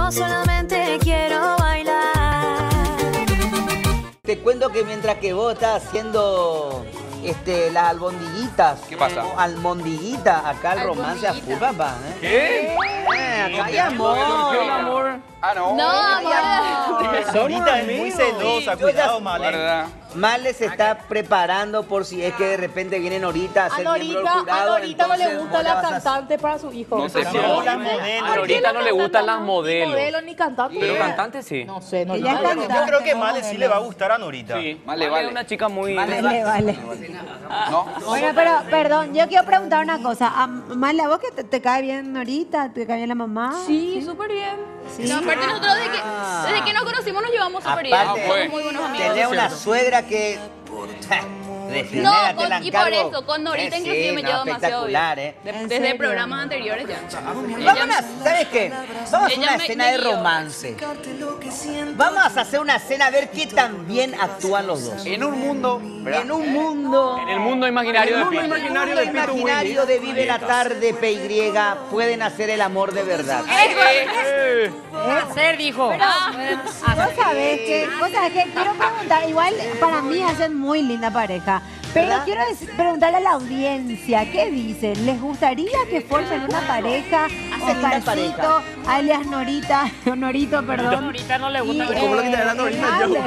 Yo solamente quiero bailar. Te cuento que mientras que vos estás haciendo las albondiguitas. ¿Qué pasa? Almondiguita, acá el romance a full, papá. ¿Qué? Acá hay amor. Ah, no. No, amor. Norita es muy celosa, cuidado, Male. Guarda. Male se está preparando por si es que de repente viene Norita a ser miembro del A jurado. Norita no le entonces gusta vos la vas a- cantante para su hijo. No sé si No, vos. la modelo. A Norita no le gustan las Ni modelos. modelo ni cantante. Pero cantante sí. No sé, no. Ella es Yo cantante, creo que no Male sí le va a gustar a Norita. Sí. Vale, Vale, vale. es una chica muy... Vale, vale. ¿No? Bueno, pero perdón, yo quiero preguntar una cosa. Mala, ¿a vos que te cae bien Norita? ¿Te cae bien la mamá? Sí, súper bien. No, aparte nosotros desde que nos conocimos nos llevamos súper bien. Aparte, Somos muy buenos amigos. tenés una suegra que... de No, primera te la y por encargo. eso, con Norita Sí, inclusive me no, llevo demasiado bien. espectacular, ¿En Desde serio? programas anteriores ya. Vamos a, ¿sabes qué? Vamos a hacer Ella una me- escena me de guió. romance. Vamos a hacer una escena a ver qué tan bien actúan los dos. En un mundo. ¿verdad? En un mundo... En el mundo imaginario de Pito. imaginario de Vive la Tarde, PY, pueden hacer el amor de verdad. Hacer, dijo. Vos sabés que quiero preguntar, igual para mí hacen muy linda pareja, pero ¿verdad? quiero preguntarle a la audiencia, ¿qué dicen? ¿Les gustaría que formen una pareja? Hacen linda Oscarcito, alias Norita, Norito, perdón. Ahorita no le gusta. Y, ¿Cómo lo quitarán a Norita? Male.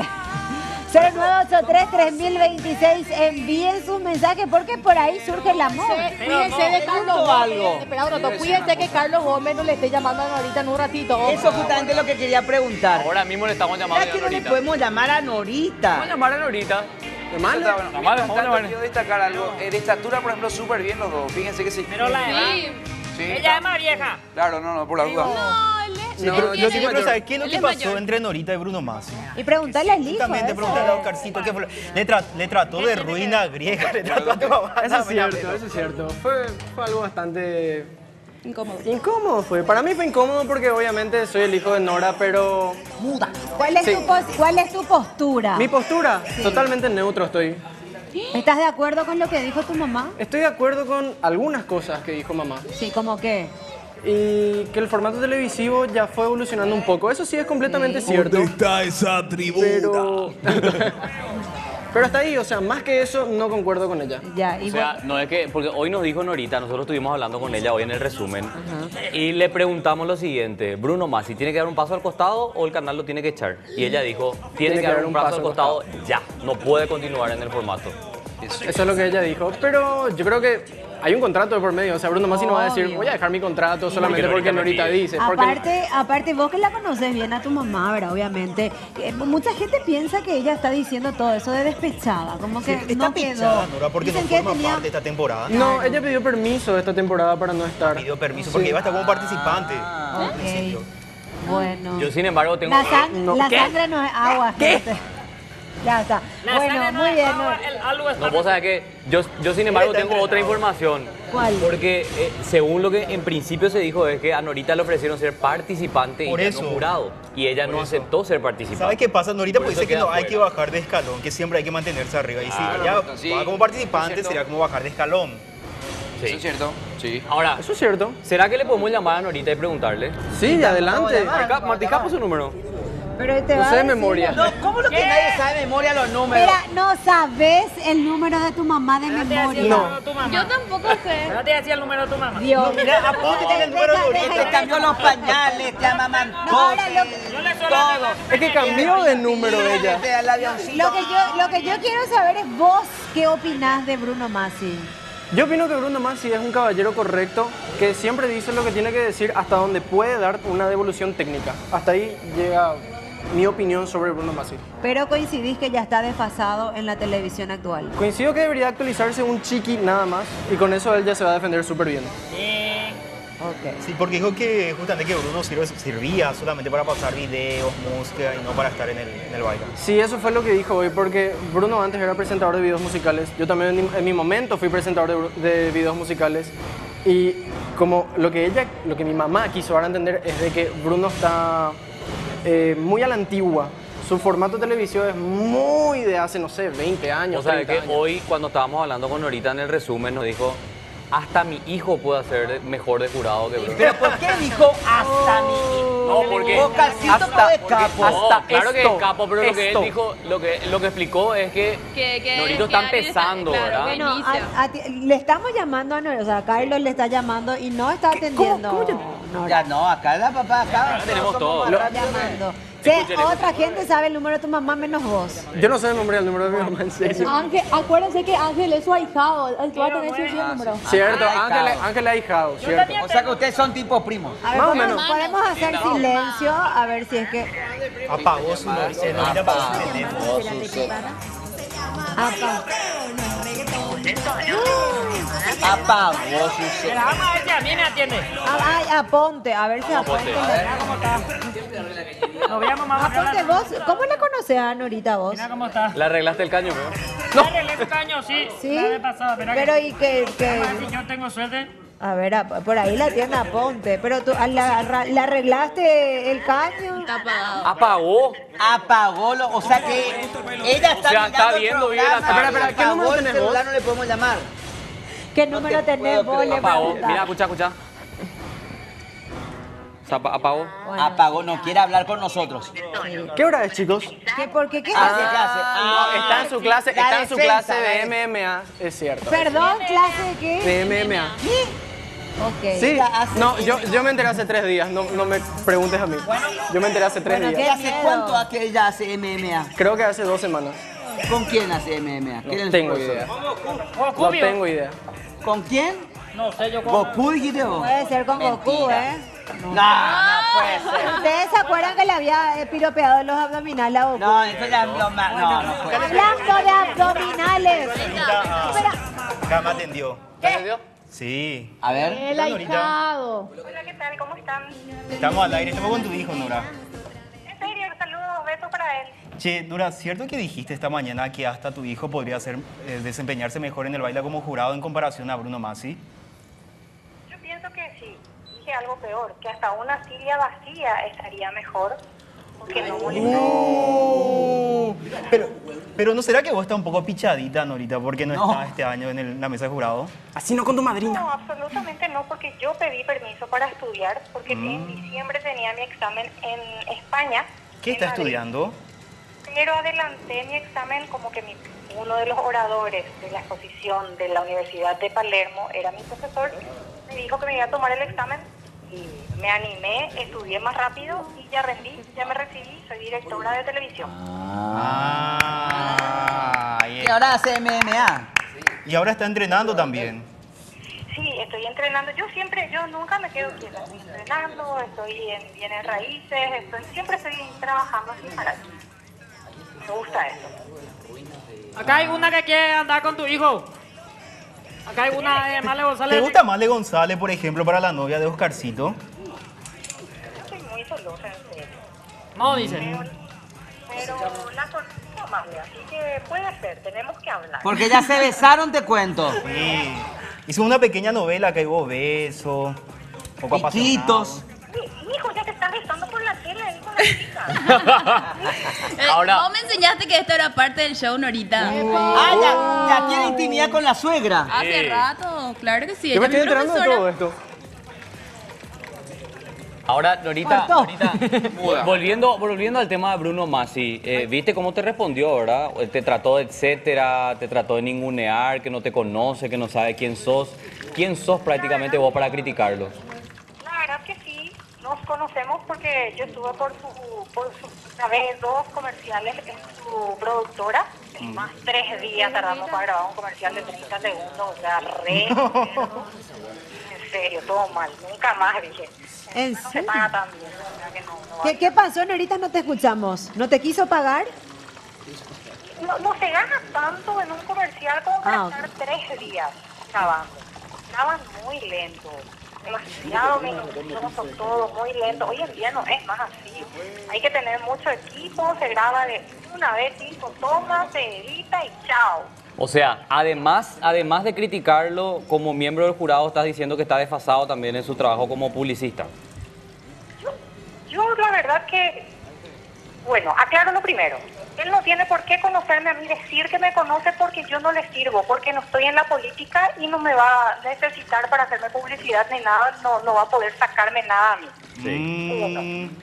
0983-3026, envíen sus mensajes porque por ahí surge el amor. Cuídense de Carlos Punto Gómez. algo. Espera un rato, cuídense que Carlos Gómez no le esté llamando a Norita en un ratito. Eso justamente es lo que quería preguntar. Ahora mismo le estamos llamando ¿Será a que no le Norita. podemos llamar a Vamos a Norita? llamar a Norita. Está bueno. Vamos a Mientras llamar. tanto, quiero destacar algo. De estatura, por ejemplo, súper bien los dos. Fíjense que sí. Pero la edad. Sí. Sí. Ella es más vieja. Claro, no, por la duda. No, él es. Sí, pero yo quiero saber qué es lo Él que es pasó mayor. entre Norita y Bruno Masi. Y preguntarle al hijo. Justamente eso. preguntarle a Oscarcito qué fue. Le trató de ruina griega, le trató a tu mamá. Eso es cierto. Fue algo bastante Incómodo. incómodo. Para mí fue incómodo porque obviamente soy el hijo de Nora, pero ¿Cuál es, Sí. ¿Cuál es tu postura? mi postura, totalmente neutro estoy. ¿Estás de acuerdo con lo que dijo tu mamá? Estoy de acuerdo con algunas cosas que dijo mamá. Sí, ¿como qué? Y que el formato televisivo ya fue evolucionando un poco. Eso sí es completamente cierto. ¿Dónde está esa tribuna? Pero... pero hasta ahí, o sea, más que eso, no concuerdo con ella. Ya, y O sea, no es que, porque hoy nos dijo Norita, nosotros estuvimos hablando con ella hoy en el resumen, y le preguntamos lo siguiente, Bruno Masi, ¿tiene que dar un paso al costado o el canal lo tiene que echar? Y ella dijo, tiene que dar un paso al costado ya, no puede continuar en el formato. Eso es lo que ella dijo. Pero yo creo que hay un contrato de por medio. O sea, Bruno Masi no va a decir, Obvio. voy a dejar mi contrato solamente Porque porque Norita Norita me dice. Porque aparte, vos que la conoces bien a tu mamá, ¿verdad? Obviamente. Mucha gente piensa que ella está diciendo todo eso de despechada, como que Está no pichada, quedó. Nora, porque no Dicen que forma tenía- parte de esta temporada. no, ella pidió permiso esta temporada para no estar. Pidió permiso porque iba a estar como participante. Ok. Bueno. Yo, sin embargo, tengo... La sangre no es agua. gente. Ya está. Bueno, muy bien. No, vos sabés que yo sin embargo tengo otra información. ¿Cuál? Porque según lo que en principio se dijo es que a Norita le ofrecieron ser participante Por y eso. no jurado. Y ella no aceptó ser participante. ¿Sabes qué pasa? Norita Por pues eso dice que queda no hay fuera. que bajar de escalón, que siempre hay que mantenerse arriba. Y si Claro, ella sí. va como participante, Cierto. sería como bajar de escalón. Eso es cierto. Sí. Ahora, Eso es cierto. ¿será que le podemos llamar a Norita y preguntarle? Sí, adelante. Martica, su número. Pero te No va sé a de decir- memoria. No, ¿cómo lo que nadie sabe de memoria los números? Espera, no sabes el número de tu mamá de memoria. No. Yo tampoco sé. No te decía el número de tu mamá. Dios. Mira, apúntate el número de Norita. Te cambió los pañales, te amamantó. ahora todo. Es que cambió de número ella. Te da el avioncito. Lo que yo quiero saber es vos qué opinás de Bruno Masi. Yo opino que Bruno Masi es un caballero correcto que siempre dice lo que tiene que decir hasta donde puede dar una devolución técnica. Hasta ahí llega mi opinión sobre Bruno Masi. Pero coincidís que ya está desfasado en la televisión actual. Coincido que debería actualizarse un chiqui nada más y con eso él ya se va a defender súper bien. Ok. Sí, porque dijo que justamente que Bruno servía solamente para pasar videos, música y no para estar en el baile. Sí, eso fue lo que dijo hoy, porque Bruno antes era presentador de videos musicales. Yo también en mi momento fui presentador de videos musicales. Y como lo que mi mamá quiso dar a entender es de que Bruno está muy a la antigua. Su formato televisivo es muy de hace, no sé, 20 años. O sea, 30 que años. hoy cuando estábamos hablando con Norita en el resumen nos dijo, hasta mi hijo puede ser mejor de jurado que Bruno. ¿Pero por qué dijo hasta mi hijo? No, porque que Oscarcito no es capo. hasta claro que esto, es capo, pero lo que él esto. dijo, lo que explicó es que Norito está Daniel empezando, claro, ¿verdad? que Bueno, inicia. le estamos llamando a Nora, o sea, Carlos le está llamando y no está atendiendo. Nora. Ya no, acá la papá, acá. Acá tenemos somos todo. más Está rápidos que- llamando. Sí, otra gente sabe el número de tu mamá menos vos. Yo no sé el número de mi mamá, en serio. Ángel, acuérdense que Ángel es su ahijado. Él va a tener su número. Cierto, Ay, Ángel ha hijado, cierto. O sea que ustedes son tipos primos. A ver, Más o menos. podemos hacer silencio, a ver si es que... Apagó su Norita apagó su teléfono. Apa. Apagó su celular. Ay, Aponte, a ver si Aponte Aponte. le da cómo está. Aponte, vos, ¿cómo la conoces a Norita vos? Le arreglaste el caño, ¿no? Sí, pero y que... Yo tengo suerte. A ver, por ahí la tiene Aponte, pero tú ¿le arreglaste el caño? Está apagado. Apagó. O sea que ella está, O sea, está mirando el viendo bien la programa, tarde. Espera, ¿qué apagó número el tenés celular, vos? no le podemos llamar. ¿Qué número te tenés puedo vos? creer. Le Apagó. preguntas. Mira, escucha. Apagó. Apagó, no quiere hablar con nosotros. ¿Qué hora es, chicos? ¿Qué? ¿Por qué? ¿Qué? Está en su clase, la está en su defensa, clase la de MMA, es cierto. Perdón, ¿clase de qué? De MMA. Ok. Sí, Ella hace no, yo me enteré hace 3 días, no me preguntes a mí. Yo me enteré hace 3 Bueno, ¿Y días. hace miedo. cuánto a que ella hace MMA? Creo que hace 2 semanas. ¿Con quién hace MMA? No ¿Quién es el tengo profesor? idea. No tengo idea. ¿Con quién? No sé, yo ¿Goku dijiste vos? Puede ser con Goku, Mentira. ¿eh? No, no puede ser. ¿Ustedes se acuerdan que le había piropeado los abdominales a Goku? No, esto ya es broma. No, no puede ser. Hablando de abdominales. Espera. Acá me atendió. ¿Entendió? Sí. A ver. El Norita. ahijado. Hola, ¿qué tal? ¿Cómo están? Estamos al aire, estamos con tu hijo, Nora. En serio, saludos, besos para él. Che, Nora, ¿cierto que dijiste esta mañana que hasta tu hijo podría desempeñarse mejor en el baile como jurado en comparación a Bruno Masi? Yo pienso que sí. Dije algo peor, que hasta una silla vacía estaría mejor. Porque no Pero ¿no será que vos estás un poco pichadita, Norita, porque no, estás este año en la mesa de jurado? Así no con tu madrina. No, absolutamente no, porque yo pedí permiso para estudiar, porque en diciembre tenía mi examen en España. ¿Qué en estás Madrid. estudiando? Pero adelanté mi examen como que uno de los oradores de la exposición de la Universidad de Palermo era mi profesor. Me dijo que me iba a tomar el examen y me animé, estudié más rápido y ya rendí, ya me recibí, soy directora de televisión. Y ahora hace MMA. Y ahora está entrenando también. Sí, estoy entrenando. Yo nunca me quedo quieta. Estoy entrenando, estoy en bienes raíces, siempre estoy trabajando sin parar. Me gusta eso. Acá hay una que quiere andar con tu hijo. Acá hay una de Male González. ¿Te gusta Male González, por ejemplo, para la novia de Oscarcito? Yo soy muy celosa, en serio. No, dice. Pero la conozco más, así que puede ser, tenemos que hablar. Porque ya se besaron, te cuento. Sí. Hizo una pequeña novela que hubo beso, poco Piquitos. Mi hijo ya te está besando por la tele ahí con la chica. Ahora- Vos me enseñaste que esto era parte del show, Norita. Ya tiene intimidad con la suegra. Hace rato, claro que sí. Yo me ella estoy es mi enterando de profesora. todo esto. Ahora, Norita, Cortó. volviendo al tema de Bruno Masi, ¿viste cómo te respondió, verdad? Te trató de etcétera, te trató de ningunear, que no te conoce, que no sabe quién sos. ¿Quién sos prácticamente vos para criticarlo? La verdad que sí, nos conocemos porque yo estuve por su grabé 2 comerciales en su productora. Es más, 3 días tardamos para grabar un comercial de 30 segundos, o sea, en serio, todo mal, nunca más dije. ¿En No se serio? paga tan bien, o sea que no ¿Qué pasó, Norita? No te escuchamos. ¿No te quiso pagar? no se gana tanto en un comercial como para estar 3 días grabando. Graban muy lento, demasiado minucioso todo, muy lento. Hoy en día no es más así. Hay que tener mucho equipo, se graba de una vez, 5 tomas, se edita y chao. O sea, además de criticarlo como miembro del jurado, estás diciendo que está desfasado también en su trabajo como publicista. Yo la verdad que, bueno, aclaro lo primero. Él no tiene por qué conocerme a mí, decir que me conoce porque yo no le sirvo, porque no estoy en la política y no me va a necesitar para hacerme publicidad ni nada, no va a poder sacarme nada a mí. Uno.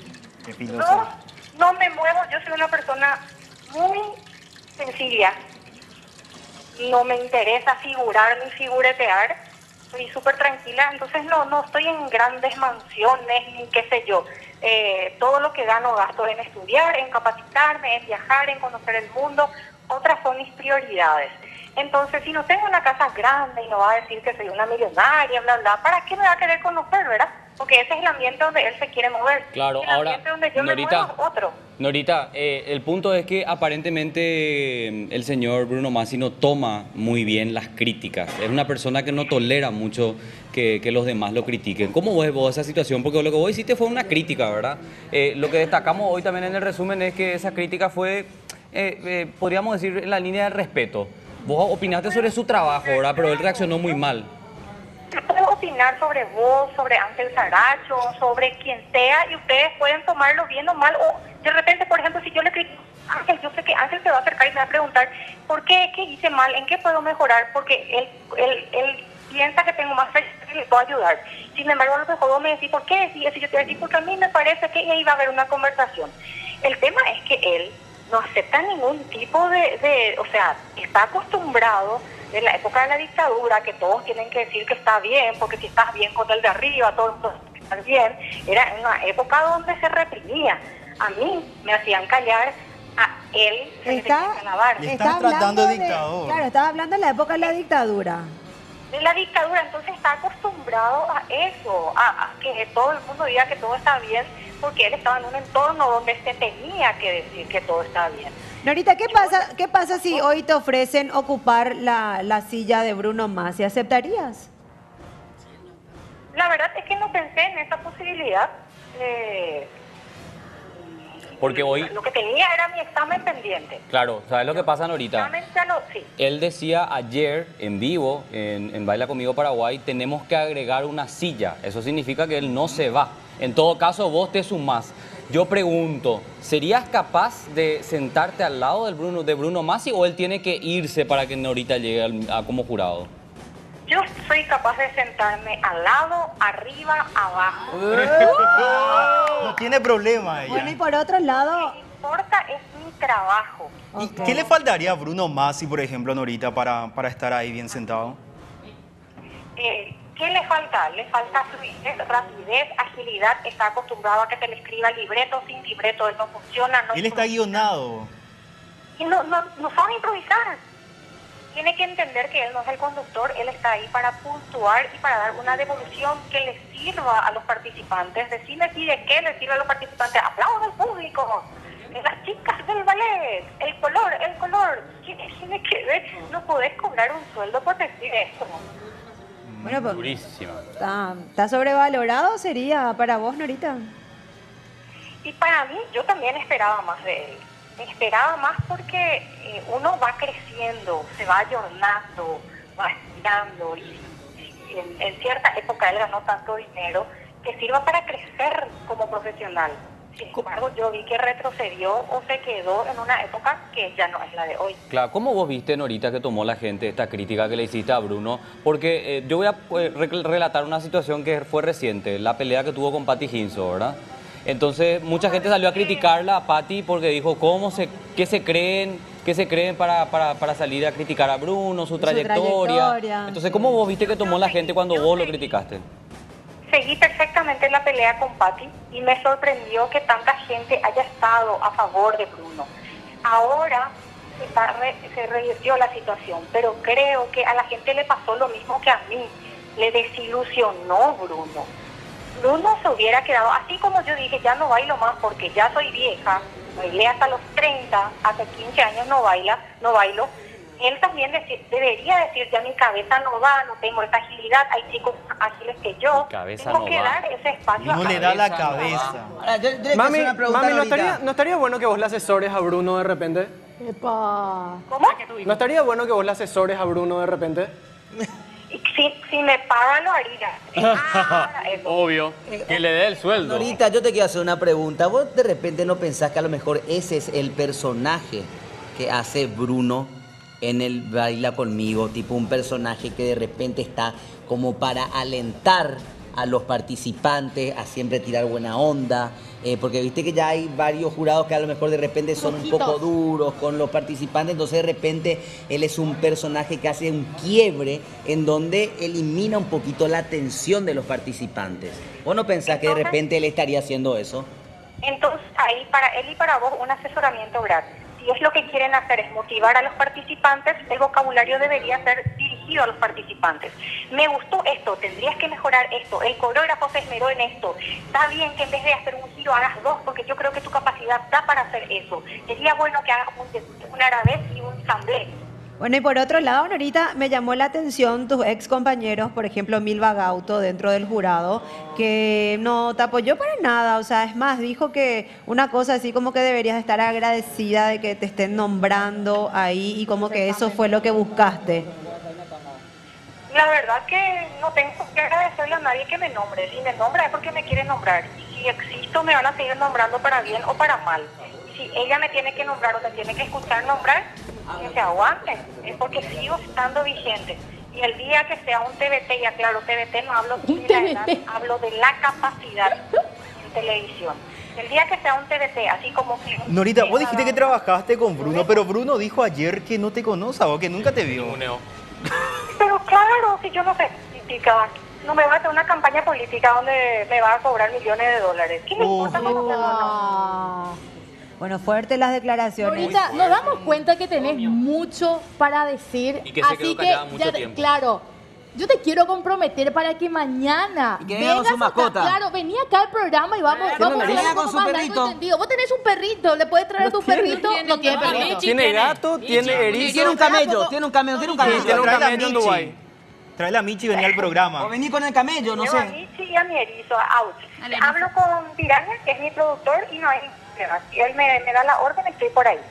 No me muevo, yo soy una persona muy sencilla. No me interesa figurar ni figuretear. Soy súper tranquila, entonces no estoy en grandes mansiones ni qué sé yo. Todo lo que gano gasto en estudiar, en capacitarme, en viajar, en conocer el mundo. Otras son mis prioridades. Entonces, si no tengo una casa grande y no va a decir que soy una millonaria, bla, bla, ¿para qué me va a querer conocer, verdad? Porque ese es el ambiente donde él se quiere mover. Claro, el ahora, ambiente donde yo Norita, me muevo es otro. Norita, el punto es que aparentemente el señor Bruno Masi no toma muy bien las críticas. Es una persona que no tolera mucho que los demás lo critiquen. ¿Cómo ves vos esa situación? Porque lo que vos hiciste fue una crítica, ¿verdad? Lo que destacamos hoy también en el resumen es que esa crítica fue, podríamos decir, en la línea del respeto. Vos opinaste sobre su trabajo, ¿verdad? Pero él reaccionó muy mal. Yo puedo opinar sobre vos, sobre Ángel Saracho, sobre quien sea, y ustedes pueden tomarlo bien o mal, o de repente, por ejemplo, si yo le critico a Ángel, yo sé que Ángel se va a acercar y me va a preguntar, ¿por qué? ¿Qué hice mal? ¿En qué puedo mejorar? Porque él piensa que tengo más fe y le puedo ayudar. Sin embargo, a lo mejor vos me decís, ¿por qué decís eso? Yo te voy a decir, porque a mí me parece que ahí va a haber una conversación. El tema es que él no acepta ningún tipo o sea, está acostumbrado en la época de la dictadura, que todos tienen que decir que está bien, porque si estás bien con el de arriba, todos están bien. Era una época donde se reprimía. A mí me hacían callar, a él se le tenía que alabar. Está tratando de dictador. Claro, estaba hablando de la época de la dictadura. De la dictadura, entonces está acostumbrado a eso, a que todo el mundo diga que todo está bien, porque él estaba en un entorno donde se tenía que decir que todo está bien. Norita, ¿qué pasa si hoy te ofrecen ocupar la silla de Bruno Masi? ¿Aceptarías? La verdad es que no pensé en esa posibilidad. Porque hoy... Lo que tenía era mi examen pendiente. Claro, ¿sabes lo que pasa, Norita? Sí. Él decía ayer en vivo, en Baila Conmigo Paraguay, tenemos que agregar una silla. Eso significa que él no se va. En todo caso, vos te sumás. Yo pregunto, ¿serías capaz de sentarte al lado de Bruno Masi o él tiene que irse para que Norita llegue como jurado? Yo soy capaz de sentarme al lado, arriba, abajo. No tiene problema ella. Bueno, y por otro lado... Lo que importa es mi trabajo. ¿Y qué le faltaría a Bruno Masi, por ejemplo, Norita, para estar ahí bien sentado? ¿Qué le falta? Le falta fluidez, rapidez, agilidad. Está acostumbrado a que se le escriba libreto, sin libreto él no funciona. Él está guionado. Y no sabe improvisar. Tiene que entender que él no es el conductor, él está ahí para puntuar y para dar una devolución que le sirva a los participantes. Decirle si de qué le sirve a los participantes. Aplausos del público, las chicas del ballet, el color. Tiene que ver, no podés cobrar un sueldo por decir esto. Bueno, pues, durísima. ¿Está sobrevalorado sería para vos, Norita? Y para mí, yo también esperaba más de él. Esperaba más porque uno va creciendo, se va ayornando, va estirando y en cierta época él ganó tanto dinero que sirva para crecer como profesional. Sin embargo, yo vi que retrocedió o se quedó en una época que ya no es la de hoy. Claro, ¿cómo vos viste, Norita, que tomó la gente esta crítica que le hiciste a Bruno? Porque yo voy a relatar una situación que fue reciente, la pelea que tuvo con Patty Hinso, ¿verdad? Entonces, mucha gente salió a criticarla a Patty porque dijo, ¿qué se creen para salir a criticar a Bruno, su trayectoria? Entonces, ¿cómo vos viste que tomó la gente cuando vos lo criticaste? Seguí perfectamente la pelea con Patty y me sorprendió que tanta gente haya estado a favor de Bruno. Ahora se revirtió la situación, pero creo que a la gente le pasó lo mismo que a mí. Le desilusionó Bruno. Bruno se hubiera quedado, así como yo dije, ya no bailo más porque ya soy vieja, bailé hasta los 30, hace 15 años no bailo. Él también debería decir, ya mi cabeza no va, no tengo esa agilidad, hay chicos más ágiles que yo, tengo que dar ese espacio. No le da la cabeza. Ahora, yo le Mami, una pregunta ¿no estaría bueno que vos le asesores a Bruno de repente? Epa. ¿Cómo? ¿No estaría bueno que vos le asesores a Bruno de repente? Si me paga, lo haría. Obvio, que le dé el sueldo. Norita, yo te quiero hacer una pregunta. ¿Vos de repente no pensás que a lo mejor ese es el personaje que hace Bruno en el Baila Conmigo? Tipo un personaje que de repente está como para alentar a los participantes, a siempre tirar buena onda, porque viste que ya hay varios jurados que a lo mejor de repente son un poco duros con los participantes, entonces de repente él es un personaje que hace un quiebre en donde elimina un poquito la atención de los participantes. ¿Vos no pensás que de repente él estaría haciendo eso? Entonces, ahí para él y para vos un asesoramiento gratis. Si es lo que quieren hacer es motivar a los participantes, el vocabulario debería ser dirigido a los participantes. Me gustó esto, tendrías que mejorar esto, el coreógrafo se esmeró en esto. Está bien que en vez de hacer un giro hagas dos, porque yo creo que tu capacidad da para hacer eso. Sería bueno que hagas un arabés y un samblé. Bueno, y por otro lado, Norita, me llamó la atención tus ex compañeros, por ejemplo, Milva Gauto, dentro del jurado, que no te apoyó para nada. O sea, es más, dijo que una cosa así como que deberías estar agradecida de que te estén nombrando ahí y como que eso fue lo que buscaste. La verdad que no tengo que agradecerle a nadie que me nombre. Si me nombra es porque me quiere nombrar. Si existo, me van a seguir nombrando para bien o para mal. Si ella me tiene que nombrar o me tiene que escuchar nombrar, que se aguanten, es porque sigo estando vigente. Y el día que sea un TBT, ya claro, TBT no hablo de la edad, hablo de la capacidad en televisión. El día que sea un TBT, así como... Norita, vos dijiste que trabajaste con Bruno, pero Bruno dijo ayer que no te conoce o que nunca te vio. Pero claro, si yo no sé política, no me va a hacer una campaña política donde me va a cobrar millones de dólares. ¿Qué me importa conocerlo o no? Bueno, fuertes las declaraciones. Ahorita nos damos cuenta que tenés mucho para decir. Y que se quedó callada mucho tiempo. Claro, yo te quiero comprometer para que mañana vengas su mascota. Claro, vení acá al programa y vamos a hablar con su perrito. Vos tenés un perrito, le puedes traer a tu perrito. No tiene perrito. Tiene gato, tiene erizo. Tiene un camello, tiene un camello. Tiene un camello en Dubái. Trae la Michi y vení al programa. O vení con el camello, no sé. A Michi y a mi erizo, out. Hablo con Piraña, que es mi productor, y no hay problemas. Si él me da la orden, estoy por ahí.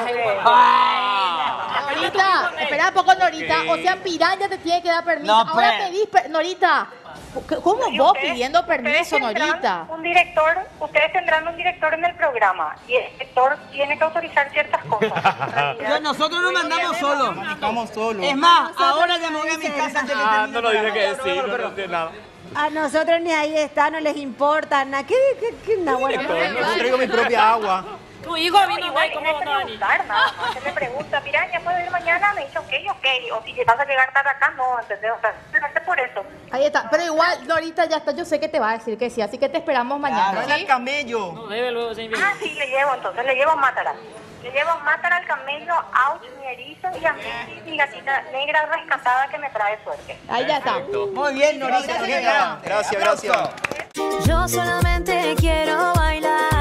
Norita, espera un poco, Norita. O sea, Piraña te tiene que dar permiso. No, ahora pues. pedís, Norita. ¿Cómo vos pidiendo permiso, Norita? Ustedes tendrán un director en el programa y el director tiene que autorizar ciertas cosas. Nosotros nos mandamos solos. Estamos solos. Es más, ahora ya me voy a mi casa antes de que termine. No lo dice que sí, no dice nada. A nosotros ni ahí está, no les importa nada. ¿Qué nada? Bueno, Yo traigo mi propia agua. Tu hijo vino igual, hoy, ¿cómo no va a venir? nada más. Se me pregunta, Piraña, ¿puedo ir mañana? Me dice, ok. O si vas a llegar tarde acá, no, ¿entendés? O sea, espérate por eso. Ahí está. Pero igual, Norita, ya está. Yo sé que te va a decir que sí, así que te esperamos mañana. Trae el camello. No debe luego ese invierno. Sí, le llevo entonces, le llevo Mátara. Le llevo Mátara al camello, out, mi erizo y a mí, mi gatita negra rescatada que me trae suerte. Ahí ya está. Muy bien, Norita. Gracias. Yo solamente quiero bailar.